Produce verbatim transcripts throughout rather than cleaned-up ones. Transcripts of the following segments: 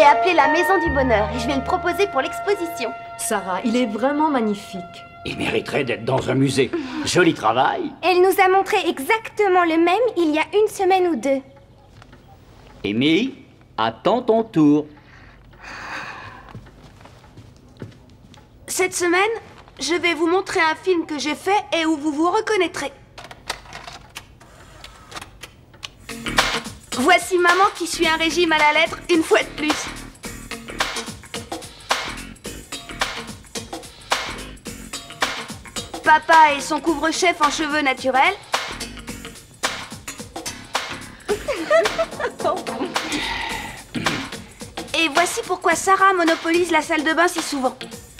appelé la Maison du Bonheur et je vais le proposer pour l'exposition. Sarah, il est vraiment magnifique. Il mériterait d'être dans un musée. Joli travail. Elle nous a montré exactement le même il y a une semaine ou deux. Amy, attends ton tour. Cette semaine, je vais vous montrer un film que j'ai fait et où vous vous reconnaîtrez. Voici maman qui suit un régime à la lettre une fois de plus. Papa et son couvre-chef en cheveux naturels. Et voici pourquoi Sarah monopolise la salle de bain si souvent.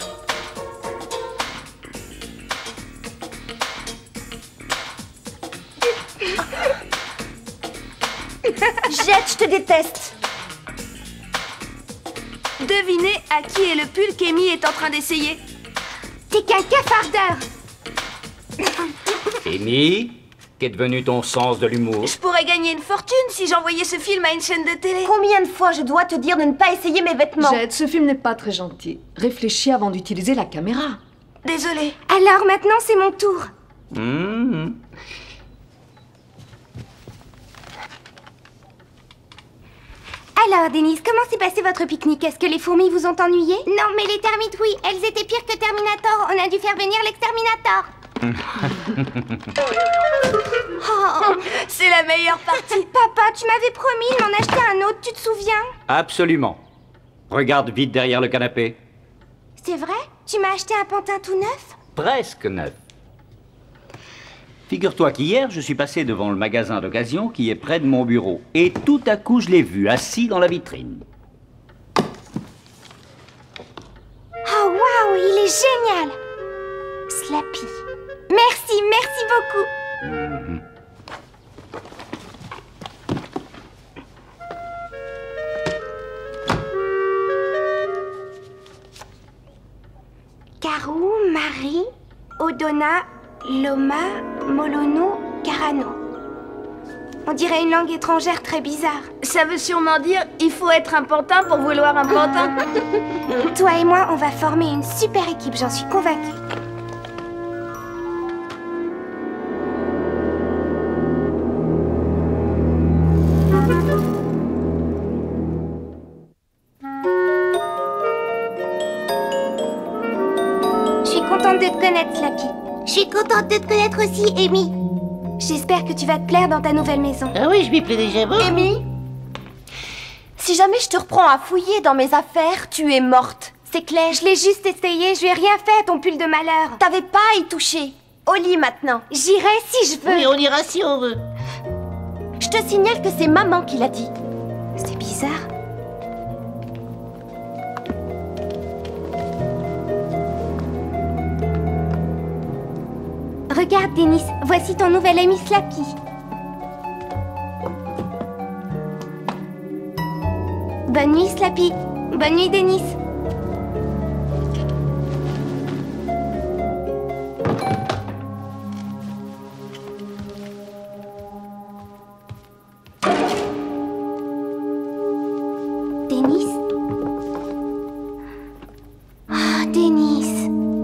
Jette, je te déteste. Devinez à qui est le pull qu'Amy est en train d'essayer. T'es qu'un cafardeur. Amy, qu'est devenu ton sens de l'humour? Je pourrais gagner une fortune si j'envoyais ce film à une chaîne de télé. Combien de fois je dois te dire de ne pas essayer mes vêtements? Jade, ce film n'est pas très gentil. Réfléchis avant d'utiliser la caméra. Désolée. Alors maintenant, c'est mon tour. Mmh. Alors, Denise, comment s'est passé votre pique-nique? Est-ce que les fourmis vous ont ennuyé? Non, mais les termites, oui. Elles étaient pires que Terminator. On a dû faire venir l'exterminator. Oh, c'est la meilleure partie. Papa, tu m'avais promis de m'en acheter un autre, tu te souviens? Absolument. Regarde vite derrière le canapé. C'est vrai? Tu m'as acheté un pantin tout neuf? Presque neuf. Figure-toi qu'hier, je suis passé devant le magasin d'occasion qui est près de mon bureau. Et tout à coup, je l'ai vu assis dans la vitrine. Oh, waouh, il est génial! Slappy. Merci, merci beaucoup. Mmh. Karou, Marie, Odona, Loma, Molono, Carano. On dirait une langue étrangère très bizarre. Ça veut sûrement dire « il faut être un pantin pour vouloir un pantin ». Toi et moi, on va former une super équipe, j'en suis convaincue. Je suis contente de te connaître, Slappy. Je suis contente de te connaître aussi, Amy. J'espère que tu vas te plaire dans ta nouvelle maison. Ah oui, je m'y plais déjà beaucoup. Amy, si jamais je te reprends à fouiller dans mes affaires, tu es morte. C'est clair. Je l'ai juste essayé, je lui ai rien fait à ton pull de malheur. T'avais pas à y toucher. Au lit maintenant. J'irai si je veux. Oui, on ira si on veut. Je te signale que c'est maman qui l'a dit. C'est bizarre. Regarde, Denis, voici ton nouvel ami Slappy. Bonne nuit, Slappy. Bonne nuit, Denis. Denis? Ah, Denis.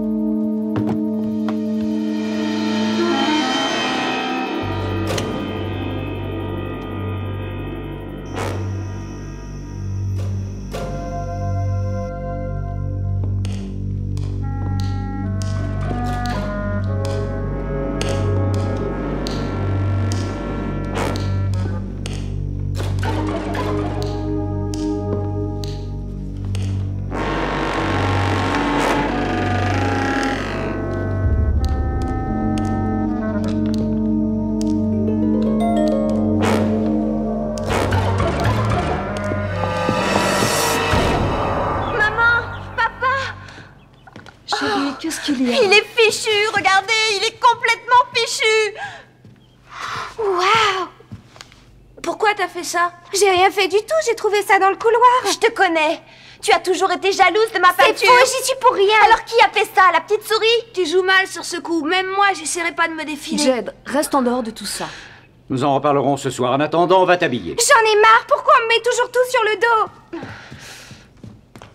Qu'est-ce qu'il y a? Il est fichu, regardez, il est complètement fichu. Waouh! Pourquoi t'as fait ça? J'ai rien fait du tout, j'ai trouvé ça dans le couloir. Je te connais. Tu as toujours été jalouse de ma peinture. C'est faux, j'y suis pour rien. Alors qui a fait ça, la petite souris? Tu joues mal sur ce coup. Même moi, j'essaierai pas de me défiler. Jade, reste en dehors de tout ça. Nous en reparlerons ce soir. En attendant, on va t'habiller. J'en ai marre, pourquoi on me met toujours tout sur le dos?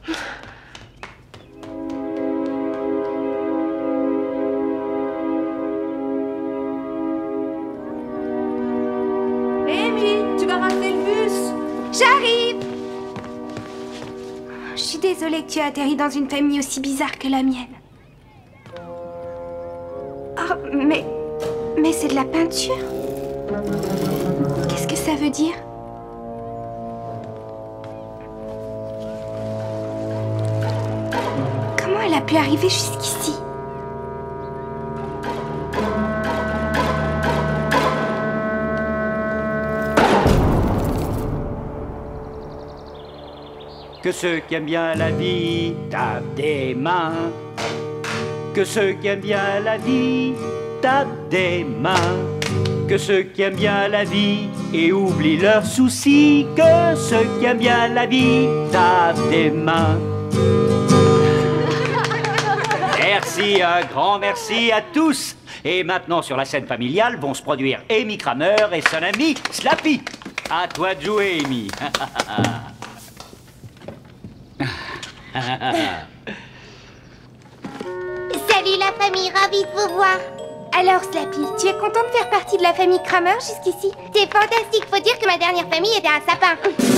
Amy, tu vas rater le bus. J'arrive. Je suis désolée que tu aies atterri dans une famille aussi bizarre que la mienne. Oh, mais... Mais c'est de la peinture. Qu'est-ce que ça veut dire? Comment elle a pu arriver jusqu'ici? Que ceux qui aiment bien la vie tapent des mains. Que ceux qui aiment bien la vie tapent des mains. Que ceux qui aiment bien la vie et oublient leurs soucis. Que ceux qui aiment bien la vie tapent des mains. Merci, un grand merci à tous. Et maintenant, sur la scène familiale, vont se produire Amy Kramer et son ami Slappy. À toi de jouer, Amy. Salut la famille, ravie de vous voir. Alors Slappy, tu es content de faire partie de la famille Kramer jusqu'ici? C'est fantastique, faut dire que ma dernière famille était un sapin.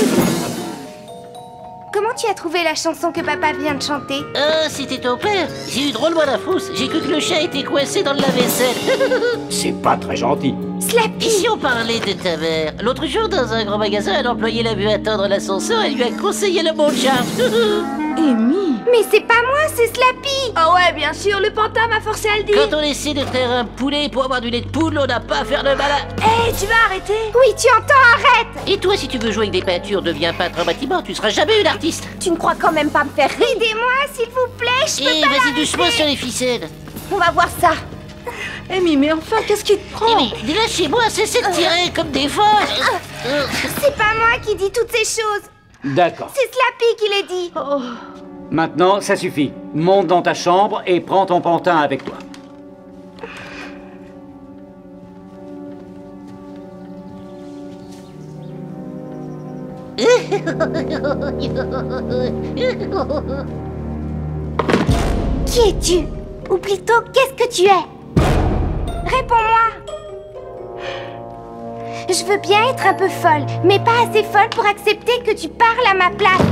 Comment tu as trouvé la chanson que papa vient de chanter? Euh, c'était ton père. J'ai eu drôlement la frousse. J'ai cru que le chat était coincé dans le lave-vaisselle. C'est pas très gentil. Slappy! Et si on parlait de ta mère? L'autre jour, dans un grand magasin, un employé l'a vu attendre l'ascenseur et lui a conseillé le bon charme. Amy! Mais c'est pas moi, c'est Slappy! Ah ouais, bien sûr, le pantin m'a forcé à le dire. Quand on essaie de faire un poulet pour avoir du lait de poule, on n'a pas à faire de malin. Hé, tu vas arrêter? Oui, tu entends, arrête! Et toi, si tu veux jouer avec des peintures, deviens peintre en bâtiment, tu seras jamais une artiste. Tu ne crois quand même pas me faire rire? Aidez-moi, s'il vous plaît, je peux Et pas vas-y l'arrêter. doucement sur les ficelles. On va voir ça. Amy, mais enfin, qu'est-ce qui te prend? Eh mais, dis-le chez moi, cessez de tirer comme des folles. Euh, C'est pas moi qui dis toutes ces choses. D'accord. C'est Slappy qui les dit. Oh. Maintenant, ça suffit. Monte dans ta chambre et prends ton pantin avec toi. Qui es-tu? Ou plutôt, qu'est-ce que tu es? Réponds-moi. Je veux bien être un peu folle, mais pas assez folle pour accepter que tu parles à ma place.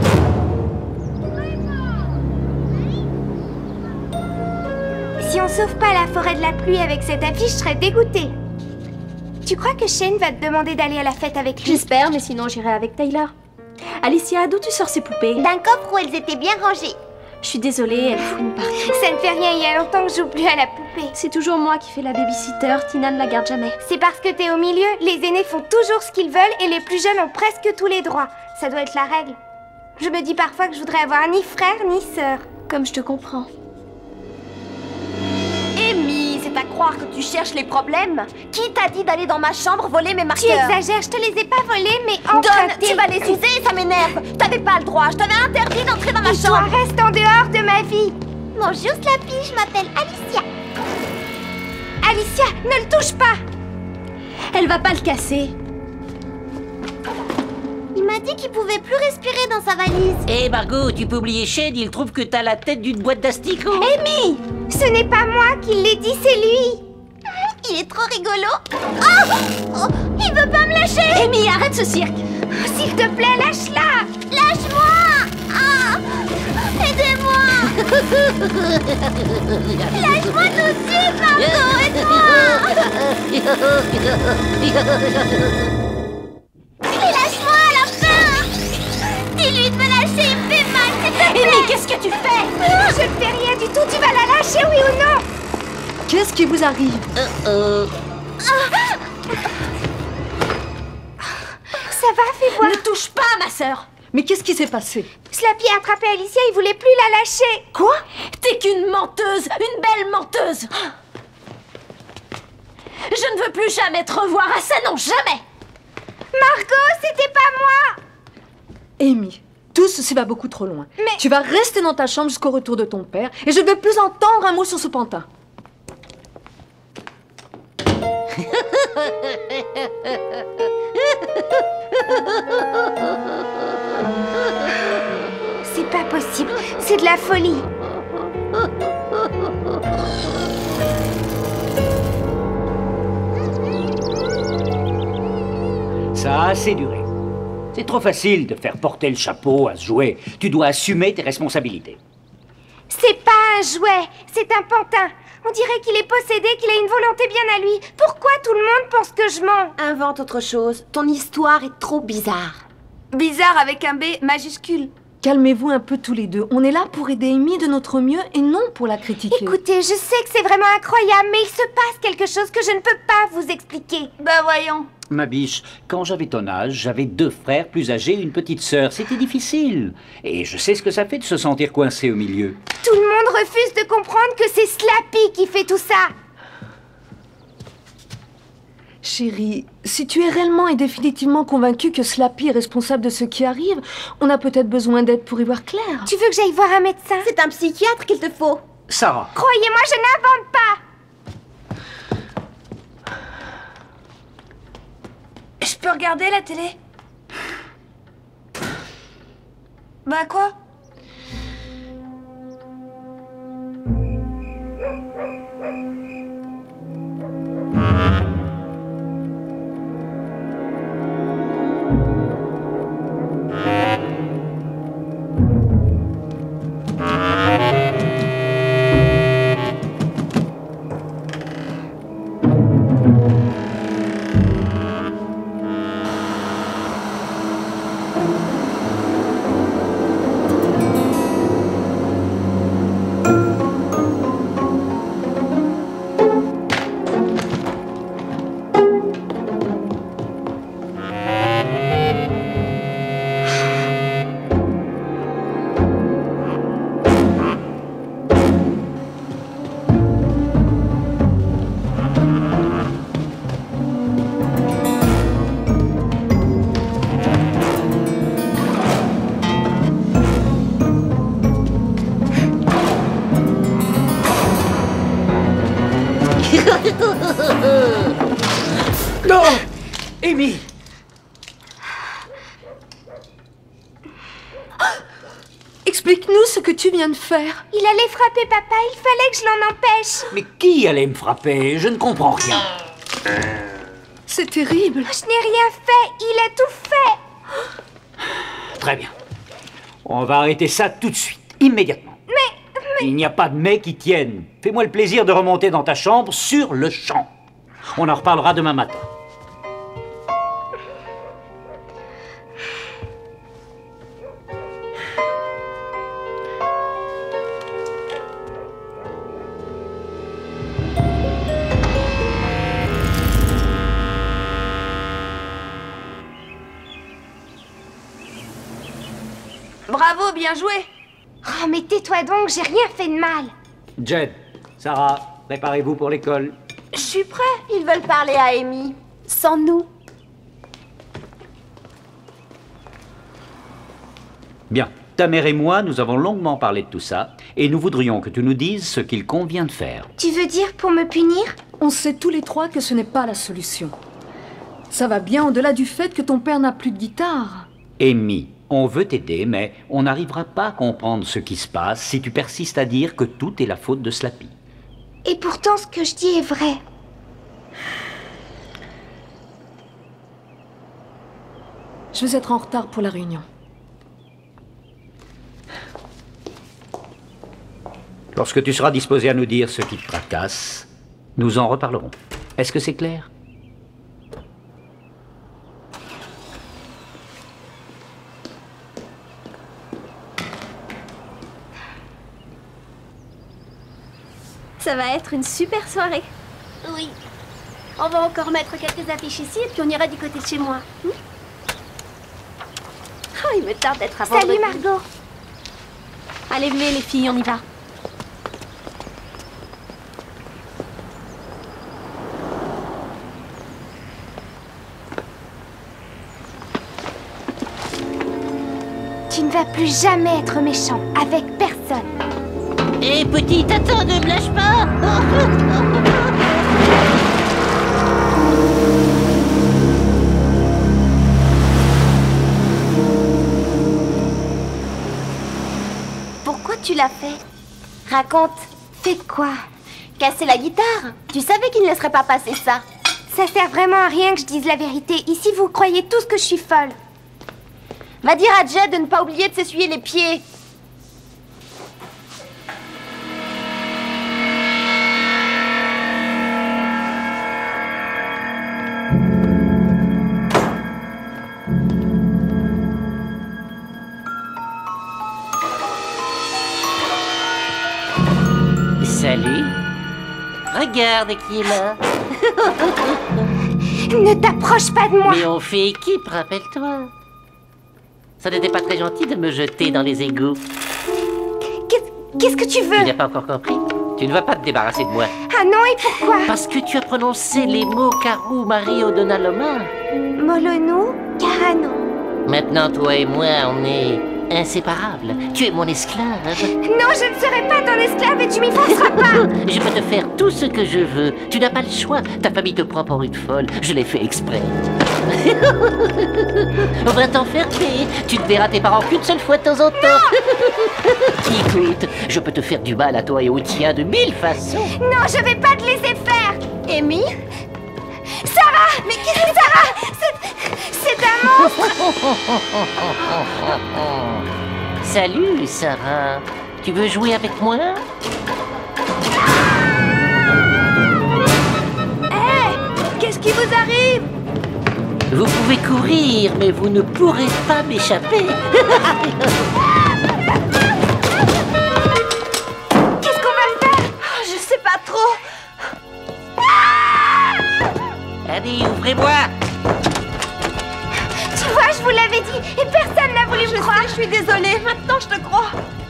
Si on sauve pas la forêt de la pluie avec cette affiche, je serais dégoûtée. Tu crois que Shane va te demander d'aller à la fête avec lui? J'espère, mais sinon j'irai avec Tyler. Alicia, d'où tu sors ces poupées? D'un coffre où elles étaient bien rangées. Je suis désolée, elles fouinent partout. Ça ne fait rien, il y a longtemps que je joue plus à la poupée. C'est toujours moi qui fais la babysitter, Tina ne la garde jamais. C'est parce que t'es au milieu, les aînés font toujours ce qu'ils veulent et les plus jeunes ont presque tous les droits. Ça doit être la règle. Je me dis parfois que je voudrais avoir ni frère ni sœur. Comme je te comprends. Amy, c'est à croire que tu cherches les problèmes. Qui t'a dit d'aller dans ma chambre voler mes marqueurs? Tu exagères, je te les ai pas volés, mais empruntés. Donne, tu vas les user, ça m'énerve. T'avais pas le droit, je t'avais interdit d'entrer dans ma chambre. Toi, reste en dehors de ma vie. Bonjour Slappy, je m'appelle Alicia. Alicia, ne le touche pas. Elle va pas le casser. Il m'a dit qu'il pouvait plus respirer dans sa valise. Eh Margot, tu peux oublier Shane, il trouve que t'as la tête d'une boîte d'asticots. Amy, ce n'est pas moi qui l'ai dit, c'est lui. Il est trop rigolo. Oh, oh, il veut pas me lâcher. Amy, arrête ce cirque. S'il te plaît, lâche-la. Lâche-moi. Ah, aidez-moi. Lâche-moi tout de suite, Margot, aide-moi. Et lâche-moi à la fin. Dis-lui de me lâcher, il me fait mal, s'il te plaît. Amy, qu'est-ce que tu fais? Je ne fais rien du tout, tu vas la lâcher, oui ou non? Qu'est-ce qui vous arrive? Euh, euh... Ça va, fais voir. Ne touche pas à ma sœur. Mais qu'est-ce qui s'est passé? Slappy a attrapé Alicia, il voulait plus la lâcher. Quoi? T'es qu'une menteuse, une belle menteuse. Je ne veux plus jamais te revoir à ça, non, jamais. Margot, c'était pas moi. Amy, tout ceci va beaucoup trop loin. Mais- Tu vas rester dans ta chambre jusqu'au retour de ton père et je ne veux plus entendre un mot sur ce pantin. C'est pas pas possible. C'est de la folie. Ça a assez duré. C'est trop facile de faire porter le chapeau à ce jouet. Tu dois assumer tes responsabilités. C'est pas un jouet, c'est un pantin. On dirait qu'il est possédé, qu'il a une volonté bien à lui. Pourquoi tout le monde pense que je mens? Invente autre chose. Ton histoire est trop bizarre. Bizarre avec un B majuscule. Calmez-vous un peu tous les deux. On est là pour aider Amy de notre mieux et non pour la critiquer. Écoutez, je sais que c'est vraiment incroyable, mais il se passe quelque chose que je ne peux pas vous expliquer. Bah voyons. Ma biche, quand j'avais ton âge, j'avais deux frères plus âgés et une petite sœur. C'était difficile. Et je sais ce que ça fait de se sentir coincé au milieu. Tout le monde refuse de comprendre que c'est Slappy qui fait tout ça. Chérie, si tu es réellement et définitivement convaincue que Slappy est responsable de ce qui arrive, on a peut-être besoin d'aide pour y voir clair. Tu veux que j'aille voir un médecin? C'est un psychiatre qu'il te faut. Sarah. Croyez-moi, je n'invente pas. Je peux regarder la télé? Bah quoi? Non! Amy! Explique-nous ce que tu viens de faire. Il allait frapper papa, il fallait que je l'en empêche. Mais qui allait me frapper? Je ne comprends rien. C'est terrible. Je n'ai rien fait, il a tout fait. Très bien. On va arrêter ça tout de suite, immédiatement. Mais, mais... Il n'y a pas de mais qui tienne. Fais-moi le plaisir de remonter dans ta chambre sur le champ. On en reparlera demain matin. Bravo, bien joué. Oh, mais tais-toi donc, j'ai rien fait de mal. Jed, Sarah, préparez-vous pour l'école. Je suis prêt. Ils veulent parler à Amy. Sans nous. Bien. Ta mère et moi, nous avons longuement parlé de tout ça, et nous voudrions que tu nous dises ce qu'il convient de faire. Tu veux dire pour me punir? On sait tous les trois que ce n'est pas la solution. Ça va bien au-delà du fait que ton père n'a plus de guitare. Amy, on veut t'aider, mais on n'arrivera pas à comprendre ce qui se passe si tu persistes à dire que tout est la faute de Slappy. Et pourtant, ce que je dis est vrai. Je vais être en retard pour la réunion. Lorsque tu seras disposé à nous dire ce qui te tracasse, nous en reparlerons. Est-ce que c'est clair? Ça va être une super soirée. Oui. On va encore mettre quelques affiches ici et puis on ira du côté de chez moi. Hmm? Oh, il me tarde d'être à Salut vendredi. Margot. Allez, venez les filles, on y va. Tu ne vas plus jamais être méchant avec personne. Et petit, attends, ne me lâche pas. que tu l'as fait? Raconte. Fait quoi? Casser la guitare? Tu savais qu'il ne laisserait pas passer ça. Ça sert vraiment à rien que je dise la vérité. Ici, vous croyez tous que je suis folle. Va dire à Jed de ne pas oublier de s'essuyer les pieds. Salut. Regarde qui est là. Ne t'approche pas de moi. Mais on fait équipe, rappelle-toi. Ça n'était pas très gentil de me jeter dans les égouts. Qu'est- Qu'est-ce que tu Tu veux? n'as pas encore compris? Tu ne vas pas te débarrasser de moi. Ah non, et pourquoi? Parce que tu as prononcé les mots Karou Mario Donaloma. Molono, Carano. Maintenant, toi et moi, on est inséparables. Tu es mon esclave. Non, je ne serai pas ton esclave et tu m'y forceras pas. Je peux te faire tout ce que je veux. Tu n'as pas le choix. Ta famille te prend pour une folle. Je l'ai fait exprès. On va t'enfermer. Tu ne verras tes parents qu'une seule fois de temps en temps. Écoute, je peux te faire du mal à toi et au tien de mille façons. Non, je vais pas te laisser faire. Amy? Sarah! Mais qu'est-ce que Sarah? C'est... C'est un monstre! Salut, Sarah. Tu veux jouer avec moi? Hé! Qu'est-ce qui vous arrive? Vous pouvez courir, mais vous ne pourrez pas m'échapper. Qu'est-ce qu'on va faire? Oh, je sais pas trop. Allez, ouvrez-moi. Tu vois, je vous l'avais dit et personne n'a voulu me croire. Je suis désolée, maintenant je te crois.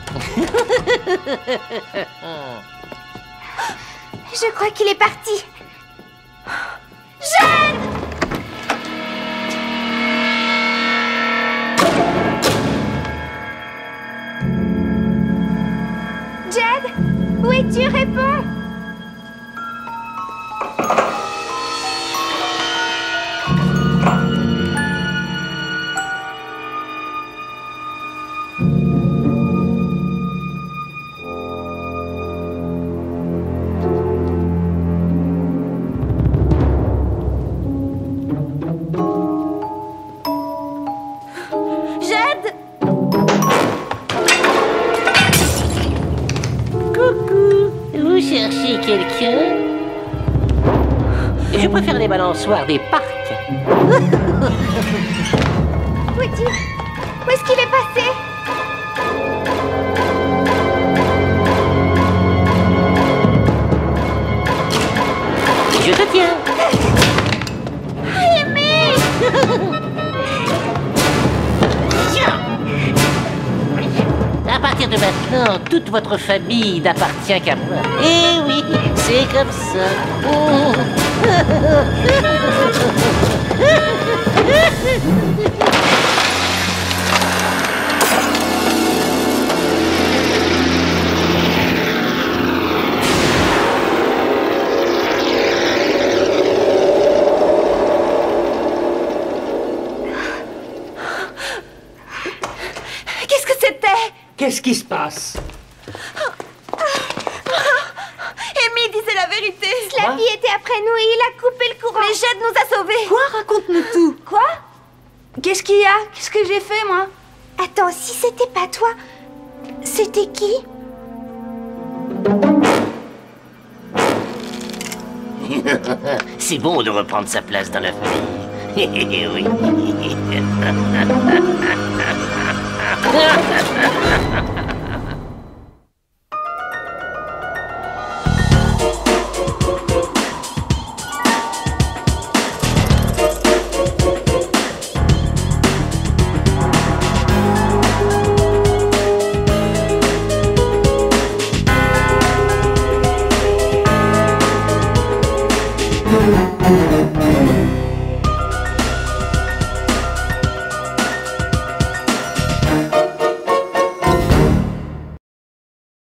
Je crois qu'il est parti. Jeanne! Jed, où es-tu? Réponds. Jed! Coucou. Vous cherchez quelqu'un? Je préfère les balançoires des parcs. Où est-il? Où est-ce qu'il est passé? Je te tiens. Aimé! Tiens. À partir de maintenant, toute votre famille n'appartient qu'à moi. Eh oui, c'est comme ça. Qu'est-ce que c'était? Qu'est-ce qui se passe? Amy disait la vérité. Slappy était après nous et il a coupé le courant. Mais Jed nous a sauvés. Quoi? Raconte-nous tout. Quoi? Qu'est-ce qu'il y a? Qu'est-ce que j'ai fait, moi? Attends, si c'était pas toi, c'était qui? C'est bon de reprendre sa place dans la famille. Oui.